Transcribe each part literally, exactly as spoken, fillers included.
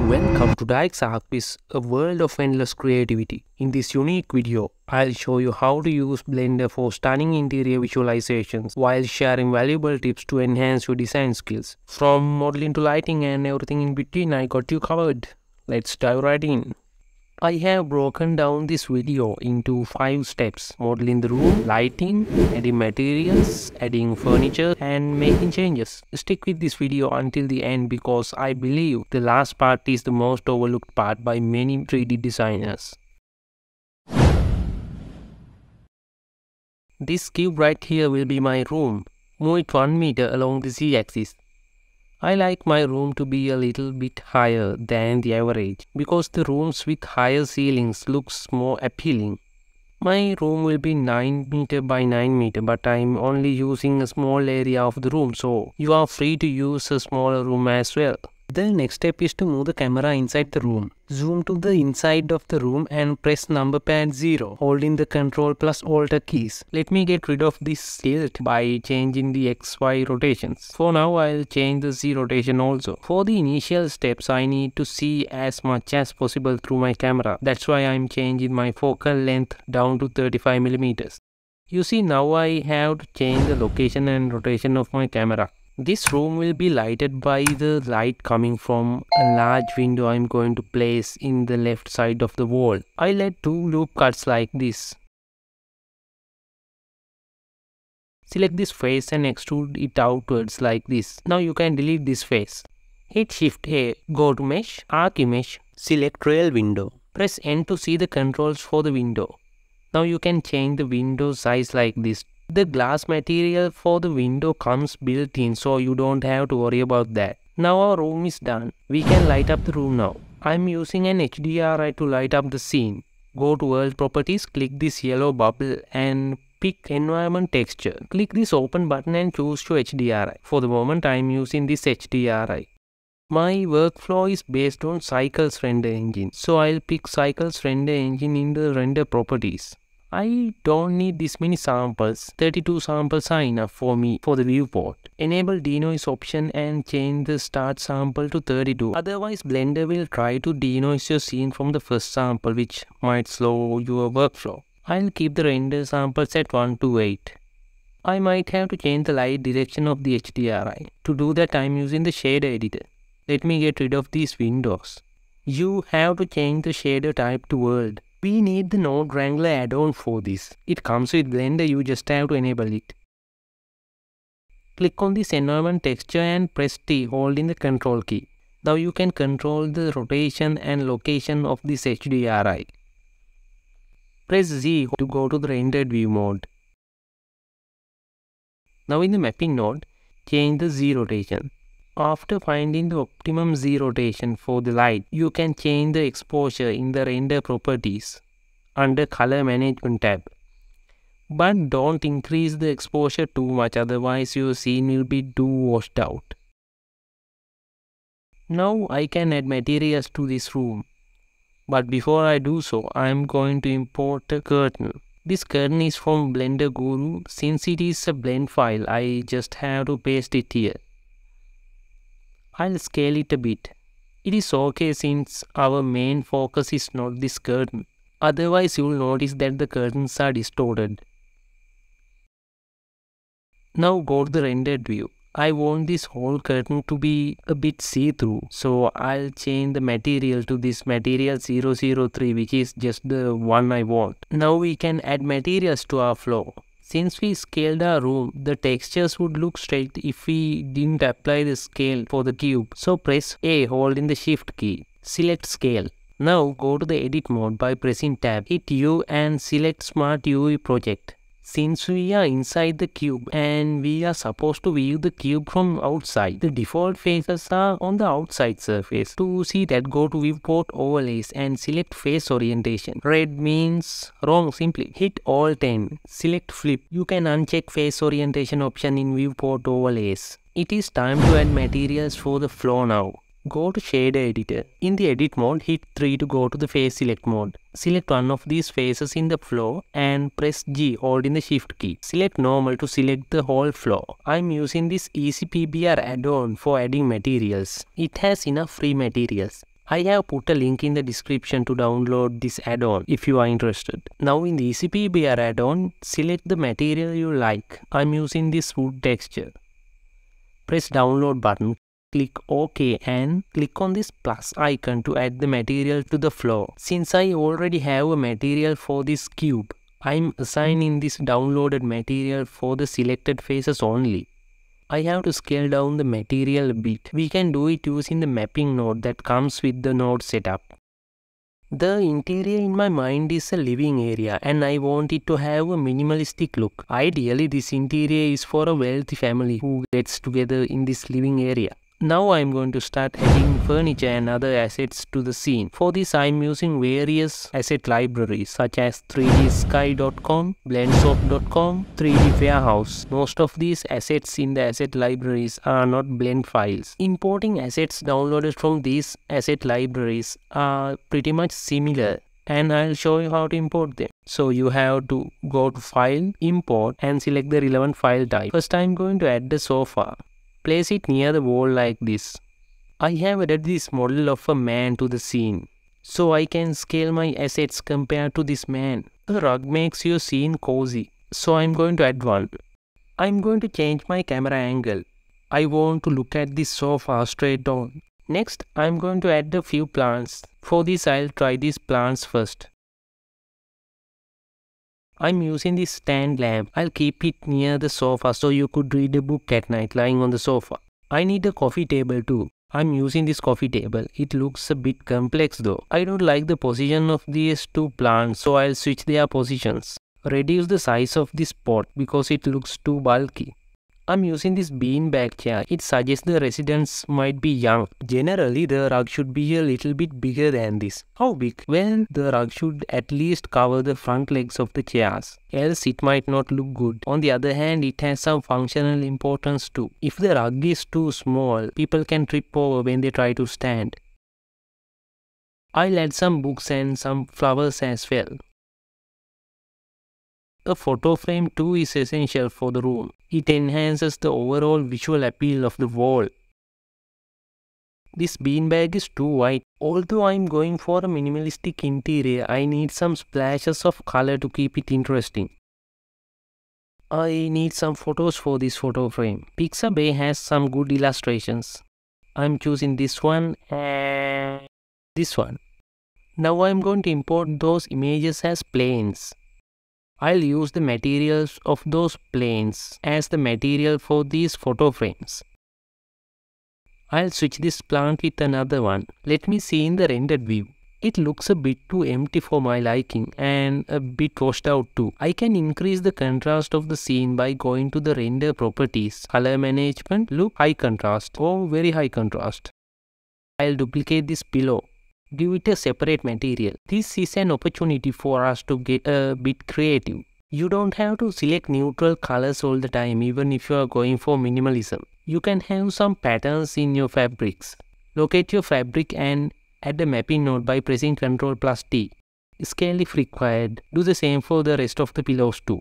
Welcome to Dykes, a world of endless creativity. In this unique video, I'll show you how to use Blender for stunning interior visualizations while sharing valuable tips to enhance your design skills. From modeling to lighting and everything in between, I got you covered. Let's dive right in. I have broken down this video into five steps: modeling the room, lighting, adding materials, adding furniture, and making changes. Stick with this video until the end because I believe the last part is the most overlooked part by many three D designers. This cube right here will be my room. Move it one meter along the Z-axis. I like my room to be a little bit higher than the average because the rooms with higher ceilings looks more appealing. My room will be nine meter by nine meter, but I'm only using a small area of the room, so you are free to use a smaller room as well. The next step is to move the camera inside the room. Zoom to the inside of the room and press number pad zero, holding the Control plus Alt keys. Let me get rid of this tilt by changing the X Y rotations. For now, I'll change the Z rotation also. For the initial steps, I need to see as much as possible through my camera. That's why I'm changing my focal length down to thirty-five millimeters. You see, now I have to change the location and rotation of my camera. This room will be lighted by the light coming from a large window I'm going to place in the left side of the wall. I let two loop cuts like this. Select this face and extrude it outwards like this. Now you can delete this face. Hit Shift A, go to Mesh, Arc Image, select Trail Window. Press N to see the controls for the window. Now you can change the window size like this. The glass material for the window comes built in, so you don't have to worry about that. Now our room is done. We can light up the room now. I'm using an H D R I to light up the scene. Go to World Properties, click this yellow bubble and pick Environment Texture. Click this open button and choose to H D R I. For the moment, I'm using this H D R I. My workflow is based on Cycles Render Engine, so I'll pick Cycles Render Engine in the Render Properties. I don't need this many samples. thirty-two samples are enough for me for the viewport. Enable denoise option and change the start sample to thirty-two. Otherwise, Blender will try to denoise your scene from the first sample, which might slow your workflow. I'll keep the render samples at one to eight. I might have to change the light direction of the H D R I. To do that, I'm using the shader editor. Let me get rid of these windows. You have to change the shader type to world. We need the Node Wrangler add-on for this. It comes with Blender, you just have to enable it. Click on this environment texture and press T, holding the Control key. Now you can control the rotation and location of this H D R I. Press Z to go to the rendered view mode. Now in the mapping node, change the Z rotation. After finding the optimum Z rotation for the light, you can change the exposure in the render properties under color management tab. But don't increase the exposure too much, otherwise your scene will be too washed out. Now I can add materials to this room. But before I do so, I am going to import a curtain. This curtain is from Blender Guru. Since it is a blend file, I just have to paste it here. I'll scale it a bit. It is okay since our main focus is not this curtain. Otherwise, you'll notice that the curtains are distorted. Now go to the rendered view. I want this whole curtain to be a bit see-through, so I'll change the material to this material zero zero three, which is just the one I want. Now we can add materials to our floor. Since we scaled our room, the textures would look straight if we didn't apply the scale for the cube. So press A holding the Shift key. Select Scale. Now go to the Edit mode by pressing Tab. Hit U and select Smart U V Project. Since we are inside the cube and we are supposed to view the cube from outside, the default faces are on the outside surface. To see that, go to Viewport Overlays and select Face Orientation. Red means wrong simply. Hit Alt N. Select Flip. You can uncheck Face Orientation option in Viewport Overlays. It is time to add materials for the floor now. Go to Shader Editor. In the Edit mode, hit three to go to the Face Select mode. Select one of these faces in the floor and press G holding the Shift key. Select Normal to select the whole floor. I'm using this Easy P B R add-on for adding materials. It has enough free materials. I have put a link in the description to download this add-on if you are interested. Now in the Easy P B R add-on, select the material you like. I'm using this wood texture. Press download button, click OK and click on this plus icon to add the material to the floor. Since I already have a material for this cube, I'm assigning this downloaded material for the selected faces only. I have to scale down the material a bit. We can do it using the mapping node that comes with the node setup. The interior in my mind is a living area and I want it to have a minimalistic look. Ideally, this interior is for a wealthy family who gets together in this living area. Now I'm going to start adding furniture and other assets to the scene. For this I'm using various asset libraries such as three D sky dot com, blendsoft dot com, three D warehouse. Most of these assets in the asset libraries are not blend files. Importing assets downloaded from these asset libraries are pretty much similar and I'll show you how to import them. So you have to go to File, Import and select the relevant file type. First I'm going to add the sofa. Place it near the wall like this. I have added this model of a man to the scene, so I can scale my assets compared to this man. The rug makes your scene cozy, so I'm going to add one. I'm going to change my camera angle. I want to look at this sofa straight on. Next, I'm going to add a few plants. For this, I'll try these plants first. I'm using this stand lamp. I'll keep it near the sofa so you could read a book at night lying on the sofa. I need a coffee table too. I'm using this coffee table. It looks a bit complex though. I don't like the position of these two plants, so I'll switch their positions. Reduce the size of this pot because it looks too bulky. I'm using this beanbag chair. It suggests the residents might be young. Generally, the rug should be a little bit bigger than this. How big? Well, the rug should at least cover the front legs of the chairs. Else it might not look good. On the other hand, it has some functional importance too. If the rug is too small, people can trip over when they try to stand. I'll add some books and some flowers as well. A photo frame too is essential for the room. It enhances the overall visual appeal of the wall. This beanbag is too white. Although I'm going for a minimalistic interior, I need some splashes of color to keep it interesting. I need some photos for this photo frame. Pixabay has some good illustrations. I'm choosing this one and this one. Now I'm going to import those images as planes. I'll use the materials of those planes as the material for these photo frames. I'll switch this plant with another one. Let me see in the rendered view. It looks a bit too empty for my liking and a bit washed out too. I can increase the contrast of the scene by going to the render properties, color management, look, high contrast or very high contrast. I'll duplicate this pillow. Give it a separate material. This is an opportunity for us to get a bit creative. You don't have to select neutral colors all the time even if you are going for minimalism. You can have some patterns in your fabrics. Locate your fabric and add a mapping node by pressing Ctrl plus T. Scale if required. Do the same for the rest of the pillows too.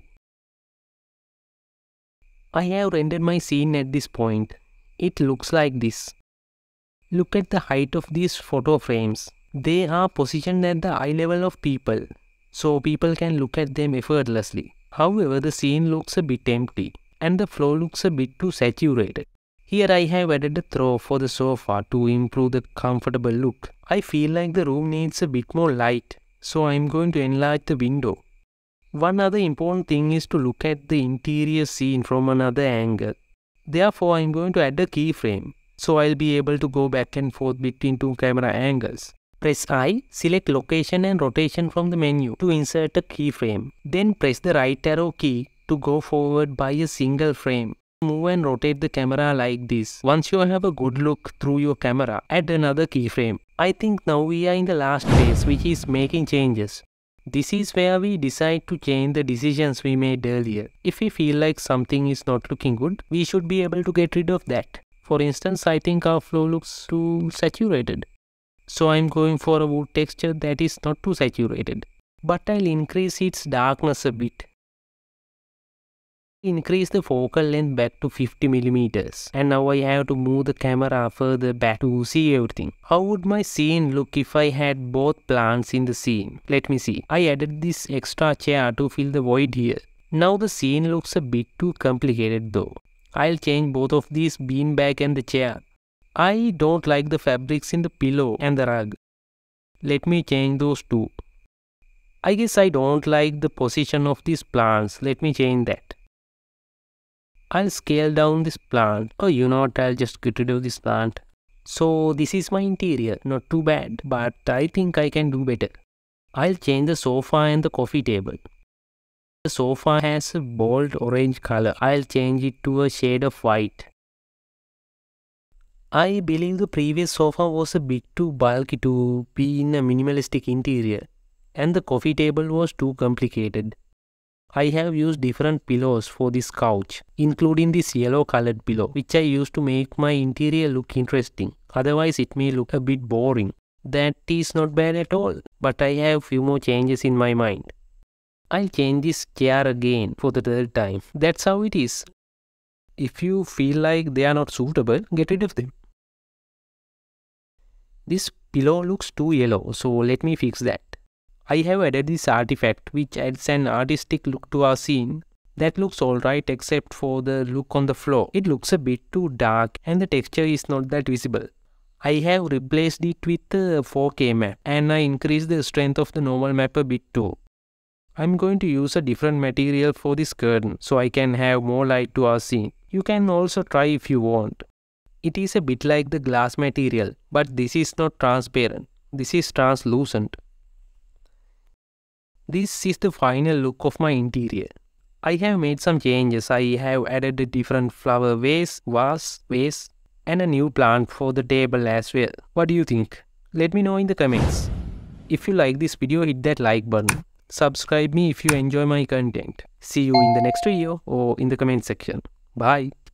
I have rendered my scene at this point. It looks like this. Look at the height of these photo frames. They are positioned at the eye level of people, so people can look at them effortlessly. However, the scene looks a bit empty, and the floor looks a bit too saturated. Here I have added a throw for the sofa to improve the comfortable look. I feel like the room needs a bit more light, so I am going to enlarge the window. One other important thing is to look at the interior scene from another angle. Therefore, I am going to add a keyframe, so I'll be able to go back and forth between two camera angles. Press I, select location and rotation from the menu to insert a keyframe. Then press the right arrow key to go forward by a single frame. Move and rotate the camera like this. Once you have a good look through your camera, add another keyframe. I think now we are in the last phase, which is making changes. This is where we decide to change the decisions we made earlier. If we feel like something is not looking good, we should be able to get rid of that. For instance, I think our flow looks too saturated. So I'm going for a wood texture that is not too saturated. But I'll increase its darkness a bit. Increase the focal length back to fifty millimeters, and now I have to move the camera further back to see everything. How would my scene look if I had both plants in the scene? Let me see. I added this extra chair to fill the void here. Now the scene looks a bit too complicated though. I'll change both of these beanbag and the chair. I don't like the fabrics in the pillow and the rug. Let me change those too. I guess I don't like the position of these plants. Let me change that. I'll scale down this plant. Oh, you know what, I'll just get rid of this plant. So this is my interior. Not too bad, but I think I can do better. I'll change the sofa and the coffee table. The sofa has a bold orange color. I'll change it to a shade of white. I believe the previous sofa was a bit too bulky to be in a minimalistic interior, and the coffee table was too complicated. I have used different pillows for this couch, including this yellow colored pillow, which I used to make my interior look interesting. Otherwise it may look a bit boring. That is not bad at all, but I have few more changes in my mind. I'll change this chair again for the third time. That's how it is. If you feel like they are not suitable, get rid of them. This pillow looks too yellow, so let me fix that. I have added this artifact which adds an artistic look to our scene. That looks alright except for the look on the floor. It looks a bit too dark and the texture is not that visible. I have replaced it with a four K map and I increased the strength of the normal map a bit too. I'm going to use a different material for this curtain so I can have more light to our scene. You can also try if you want. It is a bit like the glass material, but this is not transparent. This is translucent. This is the final look of my interior. I have made some changes. I have added a different flower vase, vase, vase, and a new plant for the table as well. What do you think? Let me know in the comments. If you like this video, hit that like button. Subscribe me if you enjoy my content. See you in the next video or in the comment section. Bye.